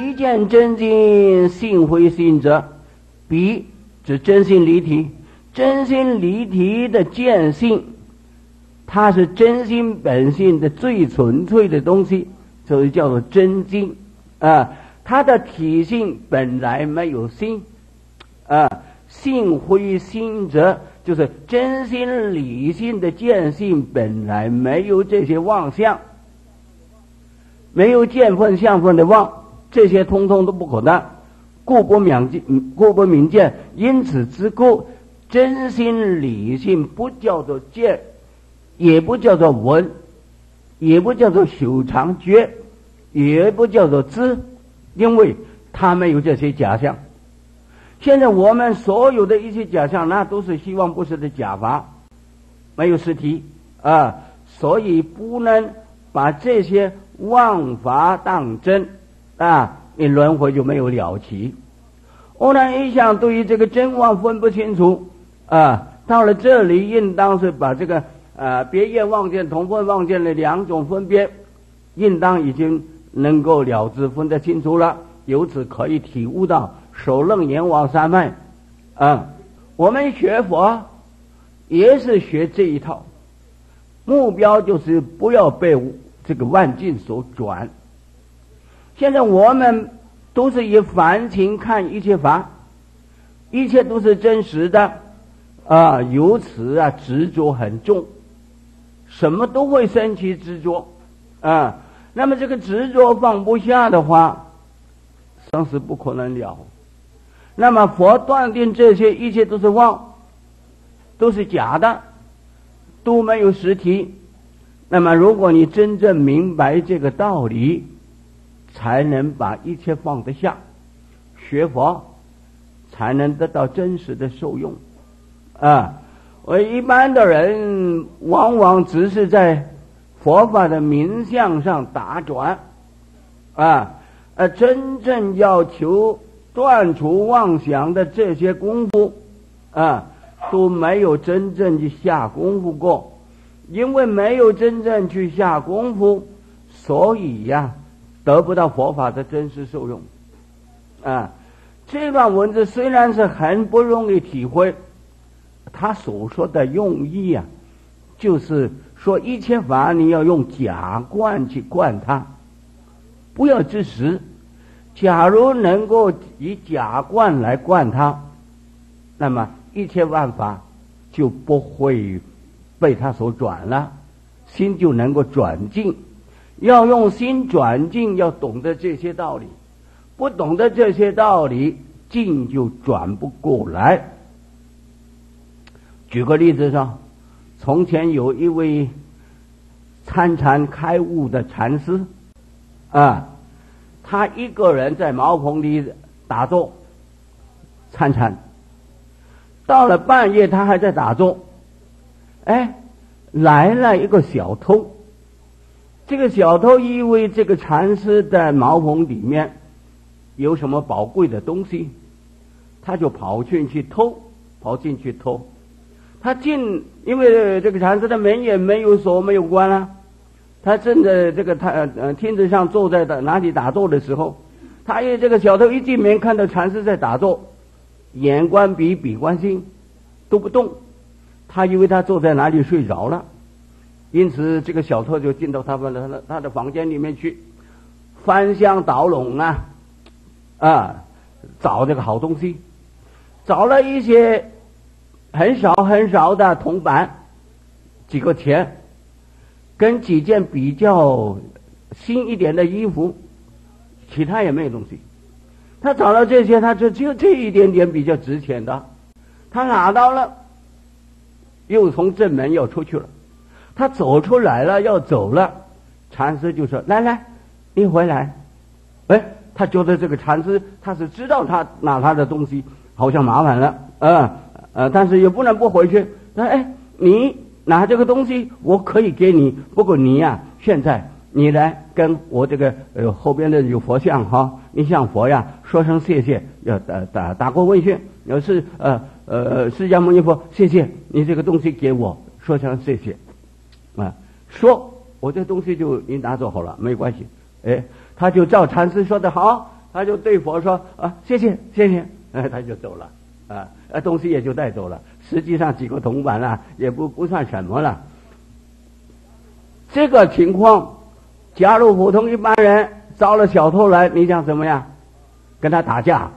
一见真经，性非心者，彼指真心离体。真心离体的见性，它是真心本性的最纯粹的东西，所以叫做真经啊。它的体性本来没有心啊，性非心者，就是真心理性的见性本来没有这些妄相，没有见分相分的妄，这些通通都不可得，故不明见。因此之故，真心理性不叫做见，也不叫做闻，也不叫做修常觉，也不叫做知，因为它没有这些假象。现在我们所有的一些假象，那都是希望不实的假法，没有实体啊，所以不能把这些妄法当真啊，你轮回就没有了期。欧南一向对于这个真妄分不清楚啊，到了这里应当是把这个别业妄见、同分妄见的两种分别，应当已经能够了知分得清楚了，由此可以体悟到首楞阎王三昧啊。我们学佛也是学这一套，目标就是不要被这个万境所转。现在我们都是以凡情看一切法，一切都是真实的啊，由此啊执着很重，什么都会生起执着啊。那么这个执着放不下的话，生死不可能了。那么佛断定这些一切都是妄，都是假的，都没有实体。那么如果你真正明白这个道理，才能把一切放得下，学佛才能得到真实的受用啊。我一般的人往往只是在佛法的名相上打转啊，真正要求断除妄想的这些功夫啊，都没有真正去下功夫过。因为没有真正去下功夫，所以呀得不到佛法的真实受用啊。这段文字虽然是很不容易体会，他所说的用意啊，就是说一切法你要用假观去观它，不要知实。假如能够以假观来观它，那么一切万法就不会被它所转了，心就能够转进。要用心转进，要懂得这些道理，不懂得这些道理，进就转不过来。举个例子说，从前有一位参禅开悟的禅师啊，他一个人在茅棚里打坐参禅，到了半夜他还在打坐，来了一个小偷。这个小偷以为这个禅师在茅棚里面有什么宝贵的东西，他就跑进去偷。他因为这个禅师的门也没有锁没有关啊，他正在这个亭子上坐在哪里打坐的时候，这个小偷一进门看到禅师在打坐，眼观鼻，鼻观心，都不动。他以为他坐在哪里睡着了，因此这个小偷就进到他的房间里面去，翻箱倒笼找这个好东西，找了一些很少的铜板，几个钱，跟几件比较新一点的衣服，其他也没有东西。他找了这些，他只有这一点点比较值钱的，他拿到了，又从正门要出去了。他走出来了，要走了，禅师就说：“来，你回来。”他觉得这个禅师他是知道他拿他的东西好像麻烦了但是也不能不回去。你拿这个东西我可以给你，不过你呀，现在你来跟我这个后边的有佛像哈，你向佛呀说声谢谢，要打过问讯，要是释迦牟尼佛，谢谢你这个东西给我，说声谢谢说我这东西就你拿走好了，没关系。他就照禅师说的好， 他就对佛说谢谢谢谢，他就走了，东西也就带走了。实际上几个铜板啊也不算什么了。这个情况，假如普通一般人招了小偷来，你想怎么样？跟他打架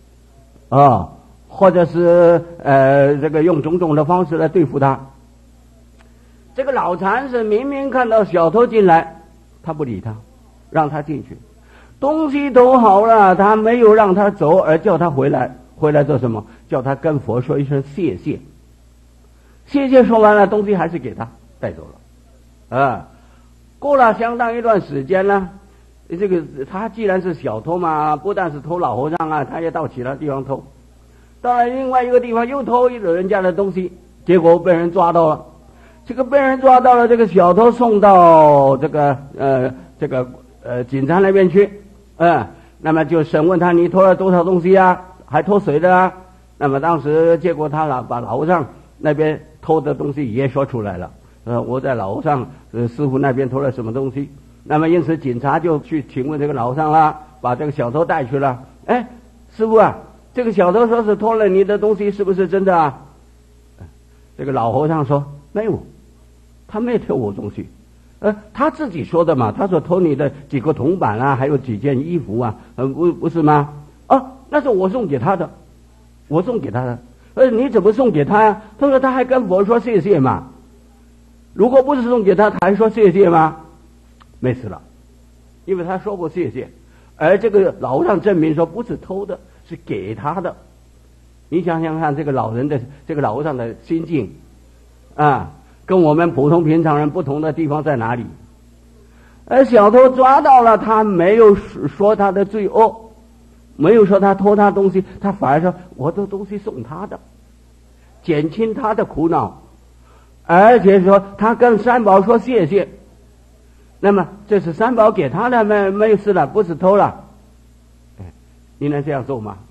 或者是这个用种种的方式来对付他。这个老禅师明明看到小偷进来，他不理他，让他进去，东西都好了，他没有让他走，而叫他回来做什么？叫他跟佛说一声谢谢。谢谢说完了，东西还是给他带走了。过了相当一段时间呢，这个他既然是小偷嘛，不但是偷老和尚啊，他也到其他地方偷，到了另外一个地方又偷人家的东西，结果被人抓到了。这个被人抓到了，这个小偷送到这个警察那边去，那么就审问他，你偷了多少东西啊？还偷谁的啊？那么当时结果他把老和尚那边偷的东西也说出来了，我在老和尚师傅那边偷了什么东西。那么因此警察就去请问这个老和尚了，把这个小偷带去了。师傅啊，这个小偷说是偷了你的东西，是不是真的啊？这个老和尚说没有，他没有偷我东西，他自己说的嘛，他说偷你的几个铜板啊，还有几件衣服啊，不是吗？那是我送给他的，你怎么送给他呀？他说他还跟佛说谢谢嘛，如果不是送给他，他还说谢谢吗？没事了，因为他说过谢谢，而这个老和尚证明说不是偷的，是给他的。你想想看，这个老和尚的心境跟我们普通平常人不同的地方在哪里？而小偷抓到了，他没有说他的罪恶，没有说他偷他东西，他反而说我的东西送他的，减轻他的苦恼，而且说他跟三宝说谢谢。那么这是三宝给他的，没有事了，不是偷了。你能这样做吗？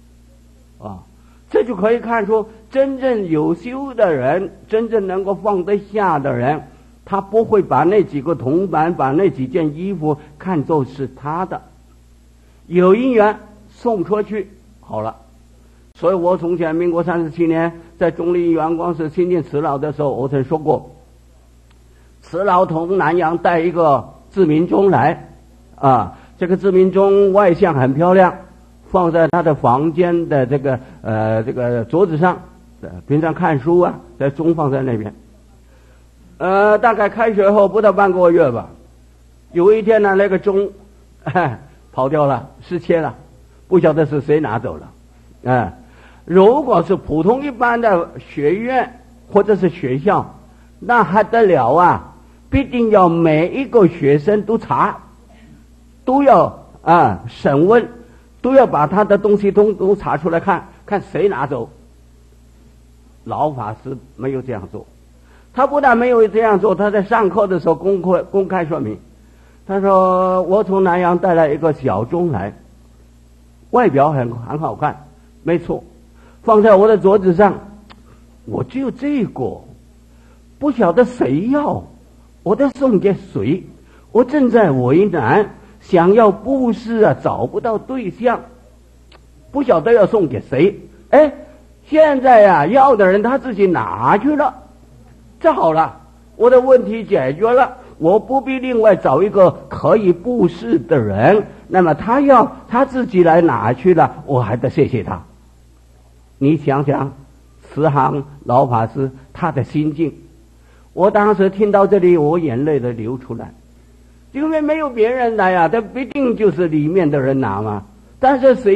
这就可以看出，真正有修的人，真正能够放得下的人，他不会把那几个铜板，把那几件衣服看作是他的，有因缘送出去好了。所以我从前民国37年在中立圆光寺亲近慈老的时候，我曾说过，慈老从南洋带一个自鸣钟来这个自鸣钟外向很漂亮，放在他的房间的这个桌子上，平常看书啊，在钟放在那边。大概开学后不到半个月吧，有一天呢，那个钟跑掉了，失窃了，不晓得是谁拿走了。如果是普通一般的学院或者是学校，那还得了啊，必定要每一个学生都查，都要审问，都要把他的东西都查出来看谁拿走。老法师没有这样做，他不但没有这样做，他在上课的时候公开说明，他说我从南洋带来一个小钟来，外表很好看，没错，放在我的桌子上，我只有这个，不晓得谁要，我得送给谁，我正在为难，想要布施找不到对象，不晓得要送给谁。现在要的人他自己拿去了，这好了，我的问题解决了，我不必另外找一个可以布施的人，那么他自己来拿去了，我还得谢谢他。你想想慈航老法师他的心境，我当时听到这里，我眼泪都流出来，因为没有别人来这必定就是里面的人拿嘛。但是谁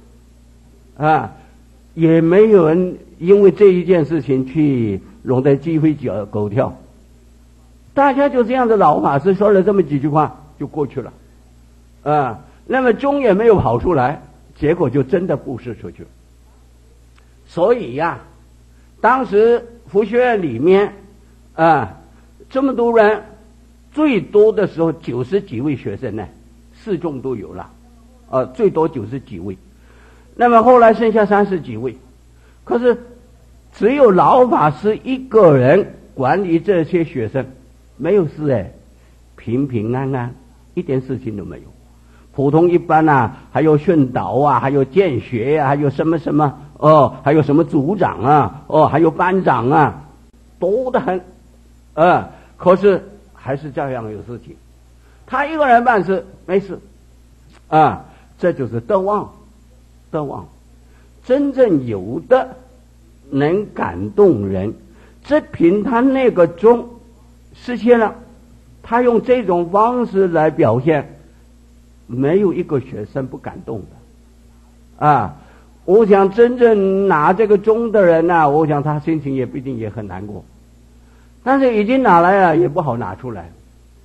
也没有人因为这一件事情去弄得鸡飞狗跳，大家就这样的老法师说了这么几句话就过去了，那么钟也没有跑出来，结果就真的布施出去了。所以当时佛学院里面这么多人，最多的时候90几位学生呢，4中都有了，最多90几位。那么后来剩下30几位，可是只有老法师一个人管理这些学生，没有事平平安安，一点事情都没有。 普通一般啊，还有训导啊，还有建学啊，还有什么什么还有什么组长啊，还有班长啊，多得很，可是还是这样有事情。他一个人办事没事，这就是德望，德望，真正有的能感动人，只凭他那个钟实现了，他用这种方式来表现，没有一个学生不感动的，我想真正拿这个钟的人呢，我想他心情也不一定也很难过，但是已经拿来了也不好拿出来，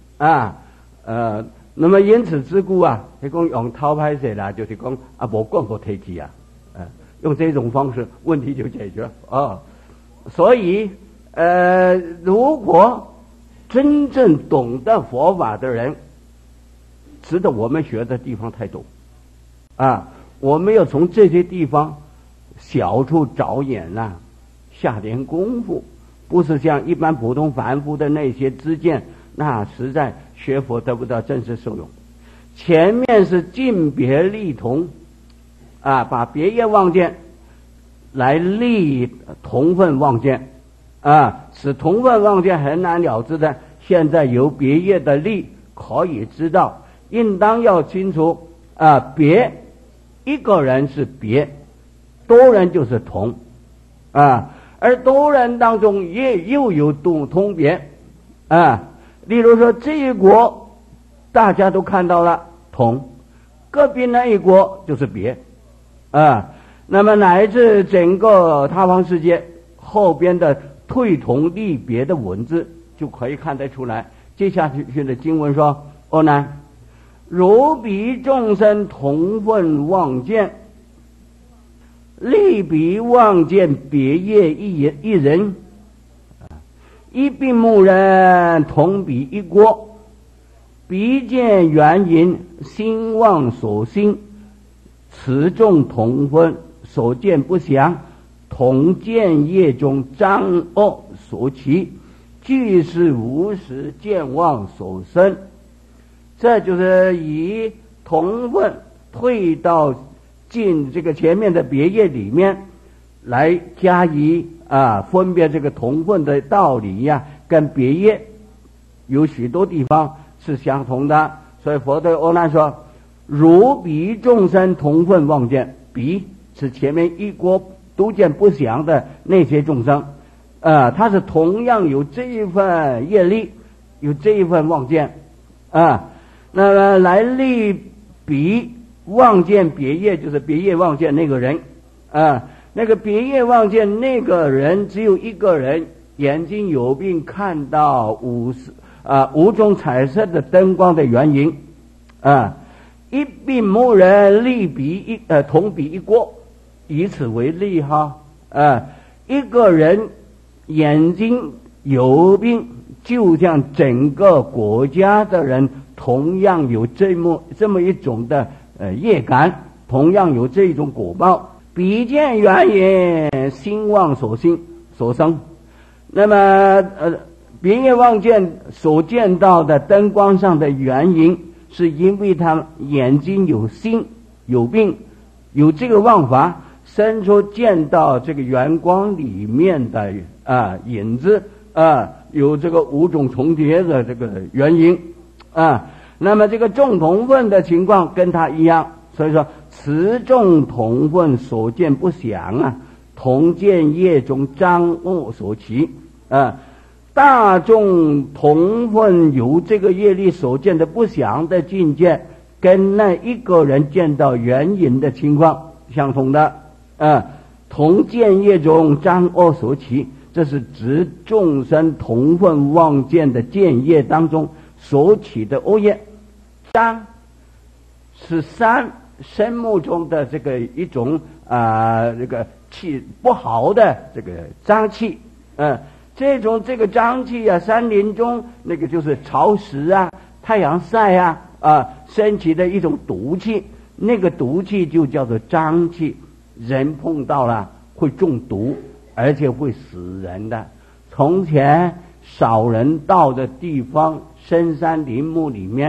那么因此之故啊，你讲用偷拍摄啦，就是讲没管过提起啊，用这种方式问题就解决所以如果真正懂得佛法的人，值得我们学的地方太多我们要从这些地方小处着眼下点功夫，不是像一般普通凡夫的那些知见，那实在学佛得不到真实受用。前面是尽别立同把别业妄见来立同分妄见使同分妄见很难了知的，现在由别业的立可以知道，应当要清楚别一个人是别，多人就是同而多人当中也又有同别例如说这一国大家都看到了同，隔壁那一国就是别那么乃至整个他方世界后边的退同立别的文字就可以看得出来。接下去的经文说难，如彼众生同分妄见，立彼妄见别业一人，一并目人同彼一国，彼见原因心妄所心，此众同分所见不详，同见业中障恶所起，俱是无实见妄所生。这就是以同分退到进这个前面的别业里面来加以分别这个同分的道理跟别业有许多地方是相同的。所以佛对阿难说，如彼众生同分妄见，彼是前面一国都见不详的那些众生他是同样有这一份业力，有这一份妄见那么来立彼妄见别业，就是别业妄见那个人那个别业妄见那个人只有一个人，眼睛有病，看到五种彩色的灯光的原因一并目人立彼同彼一国，以此为例一个人眼睛有病，就像整个国家的人同样有这么一种的业感，同样有这种果报。彼见原因心妄所生，那么别业妄见所见到的灯光上的原因，是因为他眼睛有心有病，有这个妄法生出见到这个圆光里面的影子有这个五种重叠的这个原因那么这个众同分的情况跟他一样，所以说此众同分所见不详同见业中障恶所起大众同分由这个业力所见的不详的境界，跟那一个人见到原因的情况相同的同见业中障恶所起，这是指众生同分妄见的见业当中所起的恶业。障是生目中的这个一种这个气不好的这个脏气这个脏气山林中那个就是潮湿太阳晒升起的一种毒气，那个毒气就叫做脏气，人碰到了会中毒，而且会死人的。从前少人到的地方，深山林木里面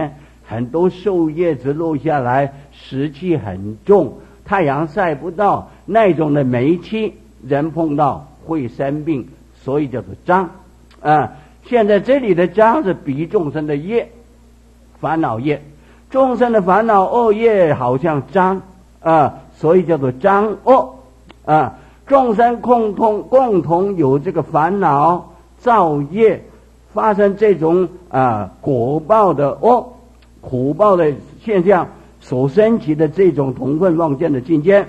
很多树叶子落下来，湿气很重，太阳晒不到，那种的霉气，人碰到会生病，所以叫做障。现在这里的障是比喻众生的业，烦恼业，众生的烦恼恶业好像障所以叫做障恶众生共同有这个烦恼造业，发生这种果报的恶苦报的现象所升起的这种同分妄见的境界，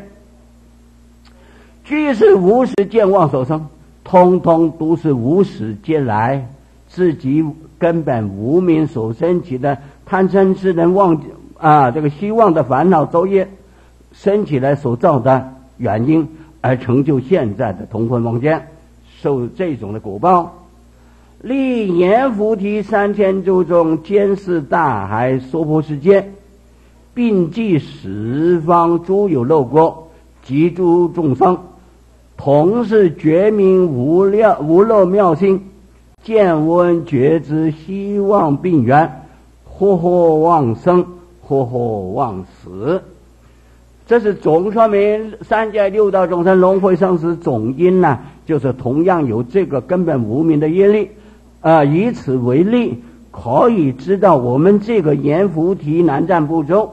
俱是无始见妄所生，通通都是无始劫来自己根本无明所升起的贪嗔痴能妄这个希望的烦恼作业升起来所造的原因，而成就现在的同分妄见，受这种的果报。历阎浮提3000洲中，监视大海娑婆世界，并济十方诸有漏国及诸众生，同是觉明无漏妙心，见闻觉知希望并缘，或妄生，或妄死。这是总说明三界六道众生轮回生死总因就是同样有这个根本无明的业力以此为例，可以知道我们这个阎浮提南瞻部洲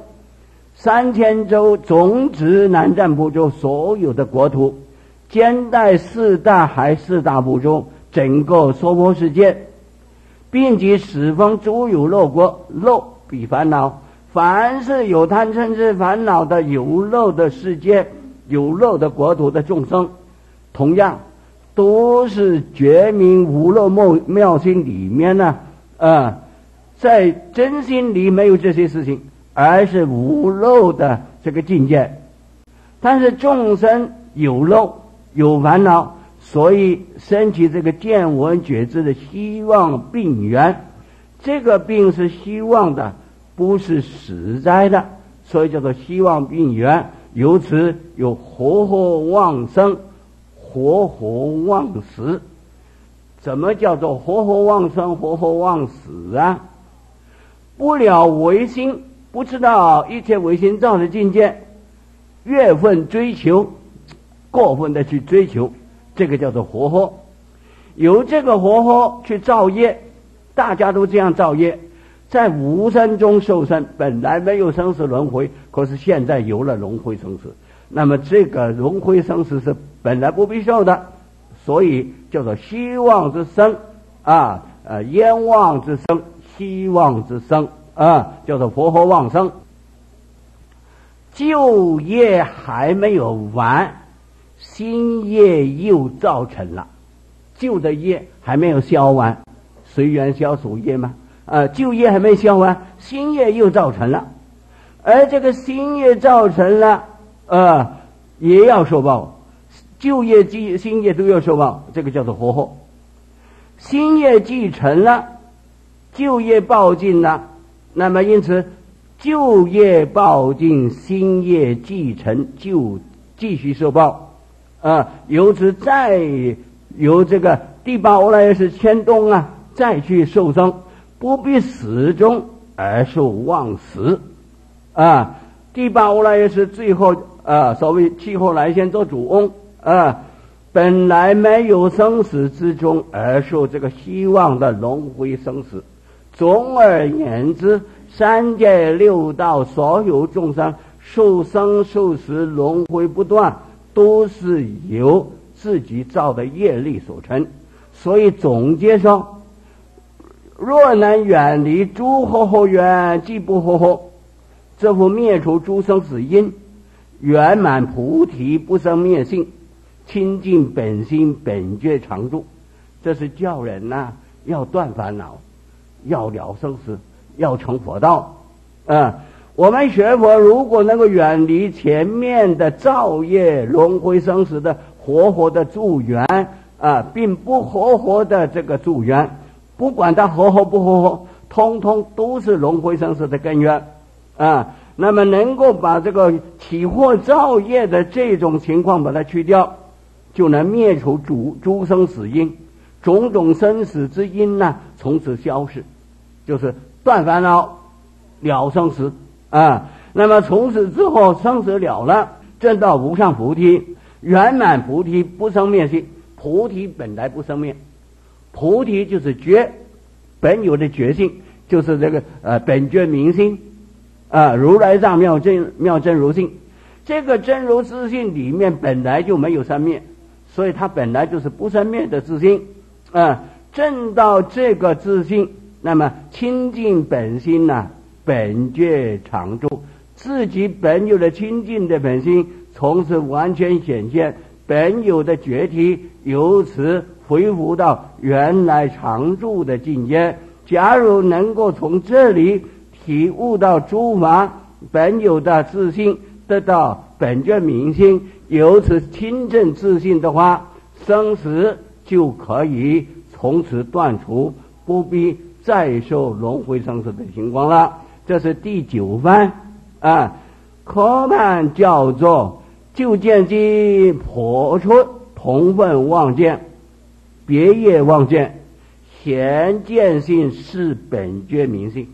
3000洲总指南瞻部洲所有的国土，兼带四大海四大部洲，整个娑婆世界，并及十方诸有漏国，漏比烦恼，凡是有贪嗔痴烦恼的有漏的世界，有漏的国土的众生，同样都是觉明无漏妙心里面在真心里没有这些事情，而是无漏的这个境界。但是众生有漏有烦恼，所以升起这个见闻觉知的希望病缘，这个病是希望的，不是实在的，所以叫做希望病缘。由此有活妄生，活妄死。怎么叫做活妄生，活妄死不了唯心，不知道一切唯心造的境界，越分追求，过分的去追求，这个叫做活由这个活去造业，大家都这样造业，在无生中受生，本来没有生死轮回，可是现在有了轮回生死，那么这个轮回生死是本来不必受的，所以叫做希望之生冤枉之生，希望之生叫做活妄生。旧业还没有完，新业又造成了，旧的业还没有消完，随缘消除业嘛旧业还没消完，新业又造成了，而这个新业造成了也要受报，旧业新业都要受报，这个叫做活新业继承了，旧业报尽了，那么因此旧业报尽，新业继承，就继续受报由此再由这个第八阿赖耶识牵动再去受生，不必死中而受妄死第八阿赖耶识最后所谓气候来先做主翁本来没有生死之中而受这个希望的轮回生死。总而言之，三界六道所有众生受生受死轮回不断，都是由自己造的业力所成。所以总结说，若能远离诸惑缘，即不惑，这复灭除诸生死因，圆满菩提不生灭性，清净本心本觉常住。这是叫人要断烦恼，要了生死，要成佛道我们学佛如果能够远离前面的造业轮回生死的活的助缘并不活的这个助缘，不管它活不活，通通都是轮回生死的根源那么能够把这个起惑造业的这种情况把它去掉，就能灭除诸生死因，种种生死之因从此消失，就是断烦恼， 了生死啊。那么从此之后生死了了，证到无上菩提，圆满菩提不生灭性。菩提本来不生灭，菩提就是觉，本有的觉性，就是这个本觉明心啊，如来藏妙真如性。这个真如自性里面本来就没有生灭，所以它本来就是不生灭的自性啊。证到这个自性，那么清净本心呢，本觉常住，自己本有的清净的本心从此完全显现，本有的觉体由此恢复到原来常住的境界。假如能够从这里体悟到诸法本有的自性，得到本觉明心，由此清正自性的话，生死就可以从此断除，不必再受轮回生死的情况了。这是第9番啊，科判叫做就见机破出同分妄见，别业妄见，显见性是本觉明性。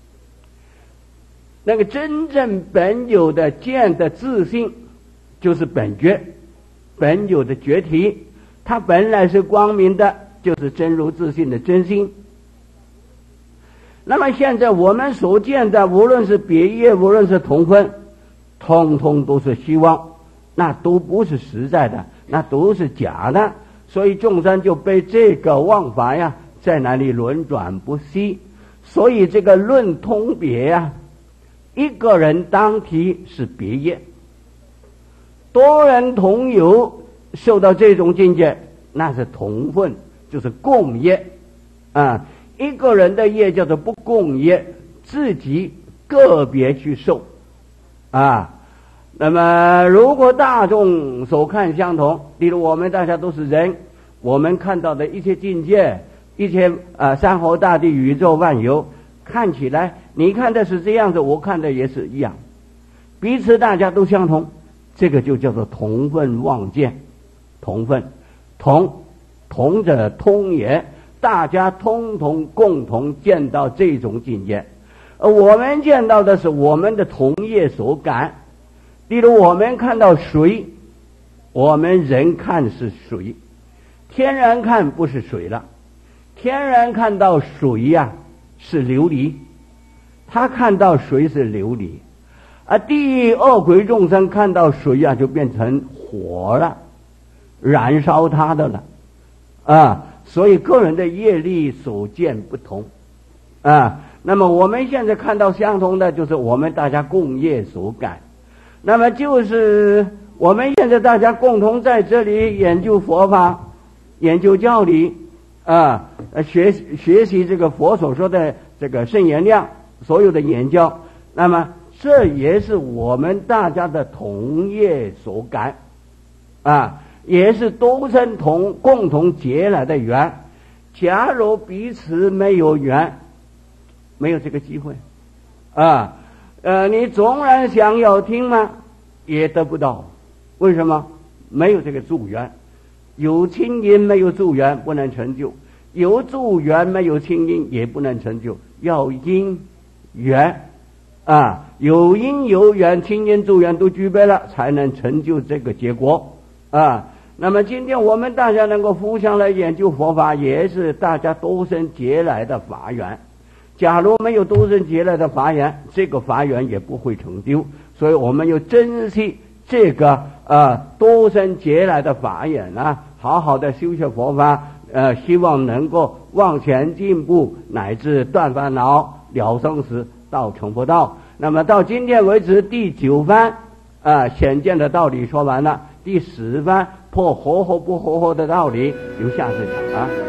那个真正本有的见的自性，就是本觉，本有的觉体，它本来是光明的，就是真如自性的真心。那么现在我们所见的，无论是别业，无论是同分，通通都是虚妄，那都不是实在的，那都是假的。所以众生就被这个妄法呀，在那里轮转不息。所以这个论通别呀，一个人当体是别业，多人同有受到这种境界，那是同分，就是共业啊。一个人的业叫做不共业，自己个别去受啊。那么如果大众所看相同，例如我们大家都是人，我们看到的一切境界，一切山河大地宇宙万有，看起来你看的是这样子，我看的也是一样，彼此大家都相同，这个就叫做同分妄见。同分，同者通也，大家通通共同见到这种境界。我们见到的是我们的同业所感。例如我们看到水，我们人看是水，天然看不是水了，天然看到水呀，是琉璃，他看到水是琉璃，地狱恶鬼众生看到水呀，就变成火了，燃烧他的了啊。所以个人的业力所见不同啊。那么我们现在看到相同的，就是我们大家共业所感。那么就是我们现在大家共同在这里研究佛法，研究教理啊，学习这个佛所说的这个圣言量，所有的研究。那么这也是我们大家的同业所感啊，也是多生共同结来的缘。假如彼此没有缘，没有这个机会啊。你纵然想要听吗，也得不到。为什么？没有这个助缘。有清音没有助缘不能成就，有助缘没有清音也不能成就，要因缘啊，有因有缘，清音助缘都具备了，才能成就这个结果啊。那么今天我们大家能够互相来研究佛法，也是大家多生结来的法缘。假如没有多生结来的法缘，这个法缘也不会成就。所以我们要珍惜这个多生结来的法缘啊，好好的修学佛法，希望能够往前进步，乃至断烦恼、了生死，到成佛道。那么到今天为止，第9番显见的道理说完了，第10番破活和不活活的道理，由下次讲啊。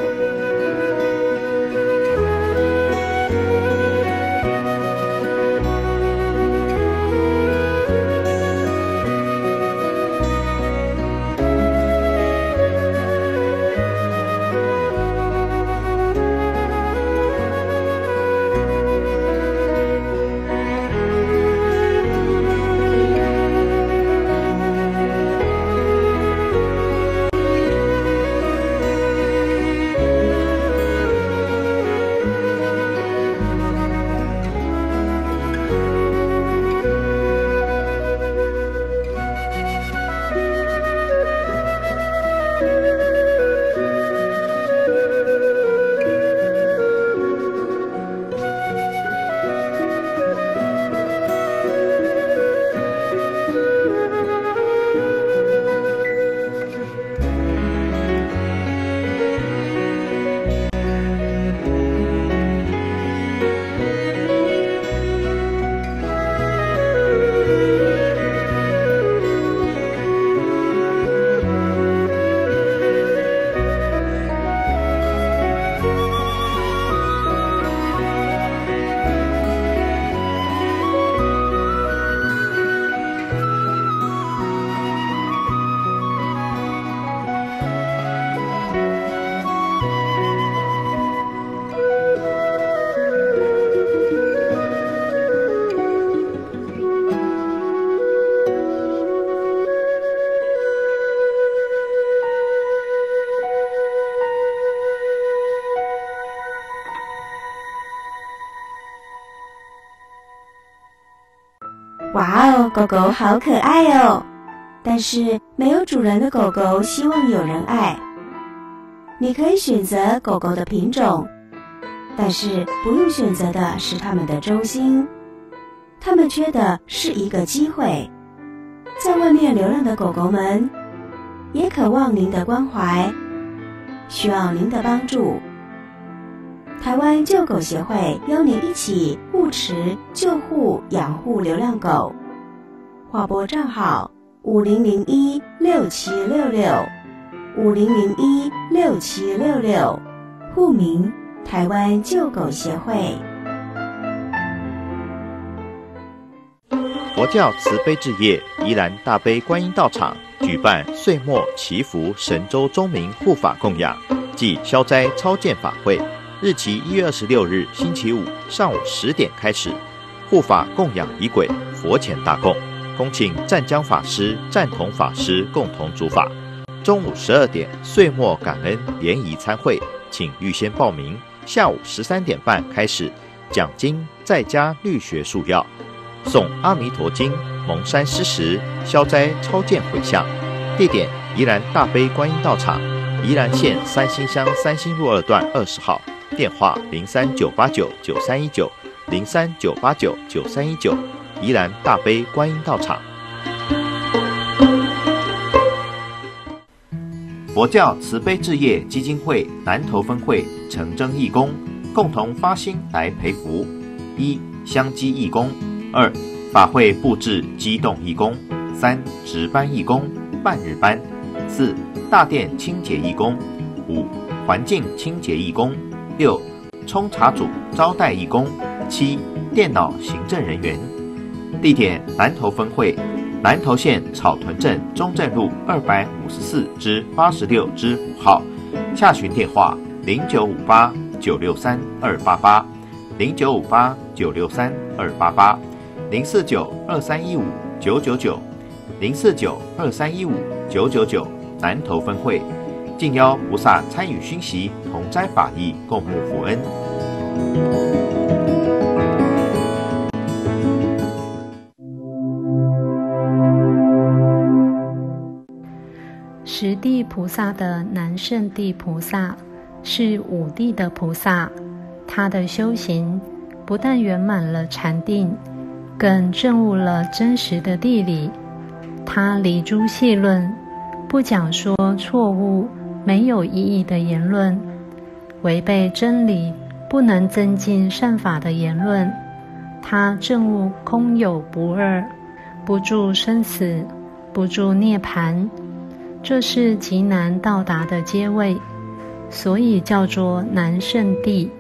哇哦，狗狗好可爱哦！但是没有主人的狗狗希望有人爱。你可以选择狗狗的品种，但是不用选择的是它们的忠心。它们缺的是一个机会。在外面流浪的狗狗们也渴望您的关怀，需要您的帮助。台湾救狗协会邀您一起护持、救护、养护流浪狗。划拨账号5001-6766，5001-6766，户名台湾救狗协会。 佛教慈悲置业宜兰大悲观音道场举办岁末祈福神州钟明护法供养暨消灾超荐法会，日期1月26日星期五上午10点开始，护法供养仪轨佛前大供，恭请湛江法师、湛同法师共同主法。中午12点岁末感恩联谊参会，请预先报名。下午13点半开始讲经在家律学束要，诵阿弥陀经、蒙山施食、消灾超荐回向。地点宜兰大悲观音道场，宜兰县三星乡三星路2段20号，电话03-989-9319，03-989-9319，宜兰大悲观音道场。佛教慈悲置业基金会南投分会诚征义工，共同发心来培福：一、香积义工；2、法会布置机动义工；3、值班义工、半日班；4、大殿清洁义工；5、环境清洁义工；6、冲茶组招待义工；7、电脑行政人员。地点南投分会，南投县草屯镇中正路254-86-5号，洽询电话0958-963-288，095-8-963-288，049-2315-999，049-2315-999，南投分会。敬邀菩萨参与熏习，同斋法义，共沐福恩。 十地菩萨的南圣地菩萨是五地的菩萨，他的修行不但圆满了禅定，更证悟了真实的地理。他离诸戏论，不讲说错误没有意义的言论，违背真理不能增进善法的言论。他证悟空有不二，不住生死，不住涅槃，这是极难到达的阶位，所以叫做南圣地。